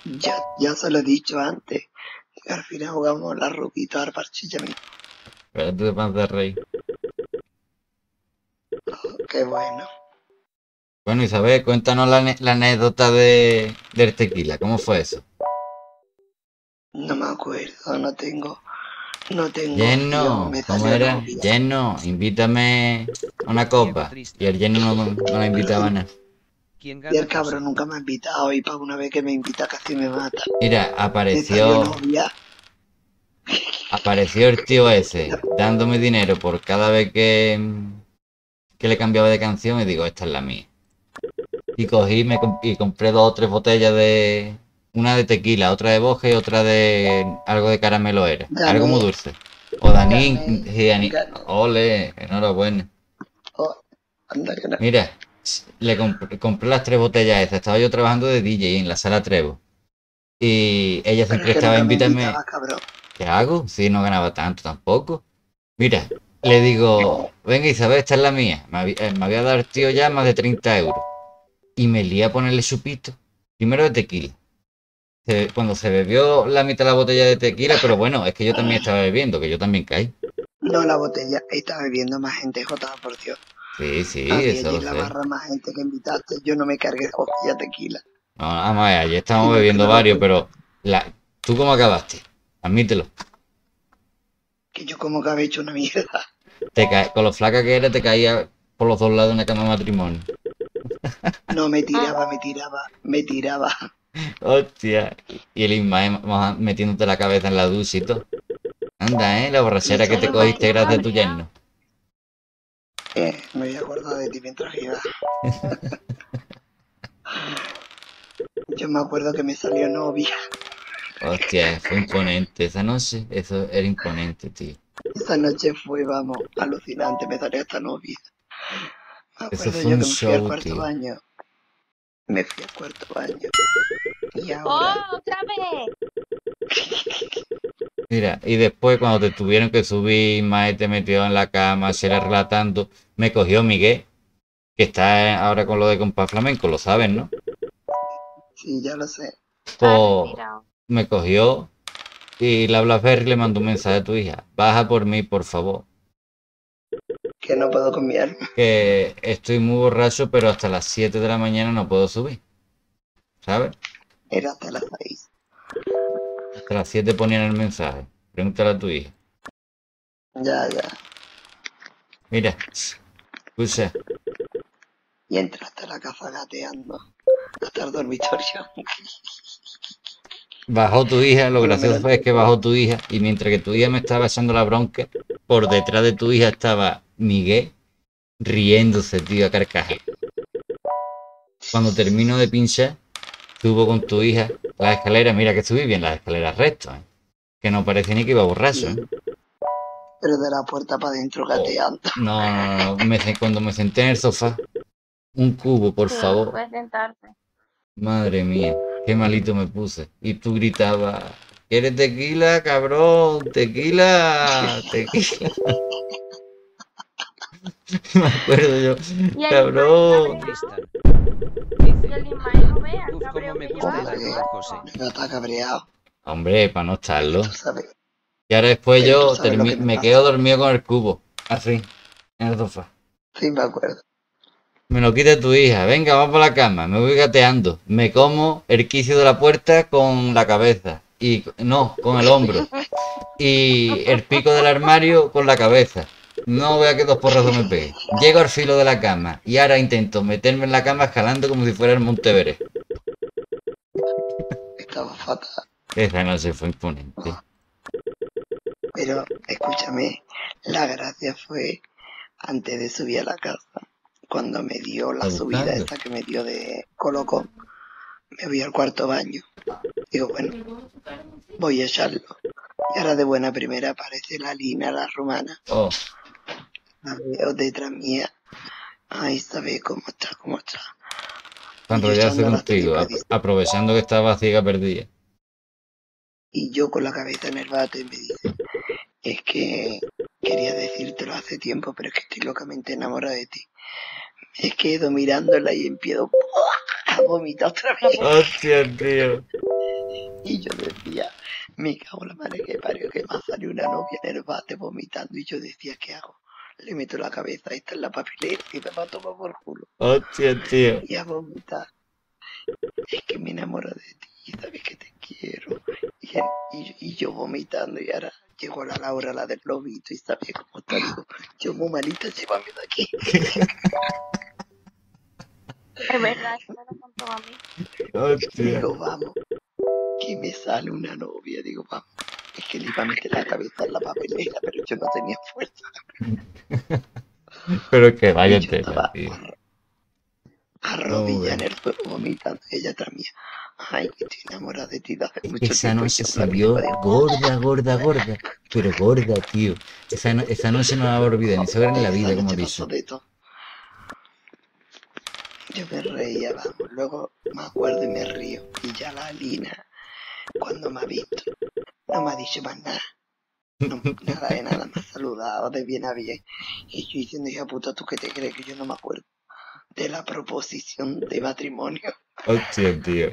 Ya se lo he dicho antes. Que al final jugamos la ruquita al parchilla mismo. Pero tú te vas de rey. Qué bueno. Bueno, Isabel, cuéntanos la anécdota del tequila. ¿Cómo fue eso? No me acuerdo, no tengo opción, Lleno, me ¿cómo salió era? novia. Lleno, invítame a una Diego copa. Y triste. el lleno no la invitaba a Y, nada. ¿Quién y gana el cabrón José? nunca me ha invitado y para una vez que me invita casi me mata. Mira, Me salió apareció, novia. apareció el tío ese dándome dinero por cada vez que le cambiaba de canción y digo, esta es la mía. Y cogí y compré dos o tres botellas de... Una de tequila, otra de boje y otra de algo de caramelo era. Algo muy Gané, dulce. O Danín, gané, y gané. ole, enhorabuena. Oh, anda que no. Mira, compré las tres botellas esas. Estaba yo trabajando de DJ en la sala Trevo. Y ella Pero es siempre que estaba nunca me invitándome. invitabas, cabrón. ¿Qué hago? Si no ganaba tanto tampoco. Mira, le digo, venga Isabel, esta es la mía. Me había dado el tío ya más de 30 euros. Y me lié a ponerle chupito. Primero de tequila. Cuando se bebió la mitad de la botella de tequila, pero bueno, es que yo también estaba bebiendo, que yo también caí. No, la botella, estaba bebiendo más gente, Jota, por Dios. Sí, sí, Había eso allí lo en la sé. barra más gente que invitaste. Yo no me cargué botella de tequila, No, vamos a ver, ayer estábamos sino que bebiendo no lo varios, cuento. pero ¿tú cómo acabaste? Admítelo. Que yo como que había hecho una mierda. Con lo flaca que eres, te caía por los dos lados de una cama de matrimonio. No, me tiraba. Hostia. Y el Ismael metiéndote la cabeza en la ducha y todo. Anda, la borrachera que Eso te fue más cogiste gracias a tu importante. yerno. Me voy a acordar de ti mientras iba. Yo me acuerdo que me salió novia. Hostia, fue imponente esa noche. Eso era imponente, tío. Esa noche fue, vamos, alucinante. Me salió esta novia. Me Eso acuerdo fue yo un que me fui al show, cuarto tío. baño. Me fui al cuarto baño. Y ahora, ¡Oh, otra vez! Mira, y después cuando te tuvieron que subir, Mae te metió en la cama, se era relatando, me cogió Miguel, que está ahora con lo de compás flamenco, lo sabes, ¿no? sí, ya lo sé. Está Pues retirado. me cogió y la Blackberry le mandó un mensaje a tu hija, baja por mí, por favor, Que no puedo con mi alma. que estoy muy borracho, pero hasta las 7 de la mañana no puedo subir, ¿sabes? Era hasta las 6. Hasta las 7 ponían el mensaje, pregúntale a tu hija. Ya, ya. Mira, escucha, Y entraste a la casa gateando. Hasta el dormitorio. bajó tu hija, lo Por lo gracioso menos fue que bajó tu hija y mientras que tu hija me estaba echando la bronca, por detrás de tu hija estaba Miguel riéndose, tío, a carcaja. Cuando termino de pinchar, subo con tu hija las escaleras, mira que subí bien las escaleras recto, ¿eh? Que no parece ni que iba borracho, ¿eh? sí. Pero de la puerta para adentro Oh, gateando. no, no, no, cuando me senté en el sofá, un cubo, por Sí, favor. puedes sentarte. Madre mía, qué malito me puse. Y tú gritabas, ¿quieres tequila, cabrón? Tequila, tequila. Me acuerdo yo, Y el Ismael Diego cabrón. cabreado. Tristan. Y el Dice, Ismael no vea el uf, cómo cabreo me que gusta el llevaba. Hombre, algo de José. no está cabreado. Hombre, para no Es que tú estarlo. sabes. Y ahora después Pero tú yo sabes lo que me me quedo pasa. dormido con el cubo, así, en el sofá. Sí, me acuerdo. Me lo quita tu hija, venga, vamos por la cama, me voy gateando. Me como el quicio de la puerta con la cabeza. Y no, con el hombro. Y el pico del armario con la cabeza. No vea que dos porrazos me pegue. Llego al filo de la cama y ahora intento meterme en la cama escalando como si fuera el Monte Everest. Estaba fatal. Esa noche fue imponente. Pero escúchame, la gracia fue antes de subir a la casa. Cuando me dio la ¿Estás subida buscando? esa que me dio de Colocón, me voy al cuarto baño. Digo, bueno, voy a echarlo. Y ahora de buena primera aparece la Lina, la rumana. Oh, La veo detrás mía. Ay, sabe cómo está, cómo está. para Y yo enrollarse echándola hace contigo, tiempo, dice. aprovechando que estaba ciega perdida. Y yo con la cabeza en el bate me dice, es que quería decírtelo hace tiempo, pero es que estoy locamente enamorada de ti. Me quedo mirándola y empiezo a vomitar otra vez. Hostia, tío. Y yo decía, me cago en la madre que parió, que me ha salido una novia en el bate vomitando. Y yo decía, ¿qué hago? Le meto la cabeza esta en la papelera y me va a tomar por culo. Hostia, tío. Y a vomitar. Es que me enamoro de ti, sabes que te quiero. Y yo vomitando y ahora llegó la Laura, la del lobito, y sabes cómo está. Digo, yo muy malita, llévame de aquí. Es verdad, eso me lo contó a mí. Hostia. Digo, vamos, que me sale una novia. Digo, vamos. Es que le iba a meter la cabeza en la papelera, pero yo no tenía fuerza. Pero que Y vaya yo tela, estaba tío. arrodillada en Joder. el suelo vomitando. Y ella tras mía. Ay, que estoy enamorada de ti de hace Es que mucho esa tiempo. Y noche yo con se la misma vio de gorda, gorda, gorda. Pero gorda, tío. Esa noche no la voy a olvidar, ni se verá en la vida, esa como noche pasó dice. de todo. Yo me reía, vamos. Luego me acuerdo y me río. Y ya la Alina, cuando me ha visto, no me ha dicho más nada. No, nada de nada, me ha saludado de bien a bien. Y yo diciendo, hija puta, ¿tú qué te crees que yo no me acuerdo de la proposición de matrimonio? Hostia, tío.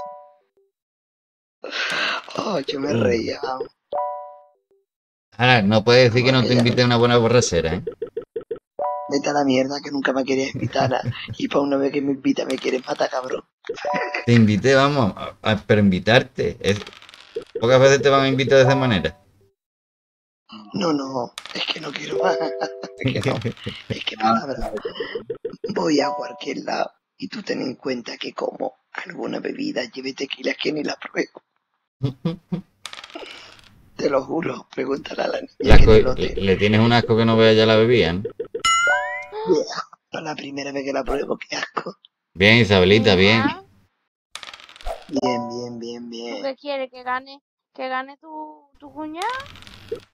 Oh, yo me reía, vamos. Ahora, no puedes decir que Como no te aquella invite a noche. una buena borrachera, ¿eh? Vete a la mierda que nunca me querías invitar a... Y para una vez que me invita me quieres matar, cabrón. Te invité, vamos, pero invitarte. Pocas veces te van a invitar de esa manera. No, es que no quiero más. Es que no, es que palabra. Voy a cualquier lado y tú ten en cuenta que como alguna bebida lleve tequila que ni la pruebo. Te lo juro, pregúntale a la niña que en el hotel. Le tienes un asco que no vea ya la bebida, ¿no? Para la primera vez que la pruebo, qué asco. Bien, Isabelita, bien. Hija, Bien, bien, bien, ¿tú bien. qué quieres? ¿Que gane tu cuñado?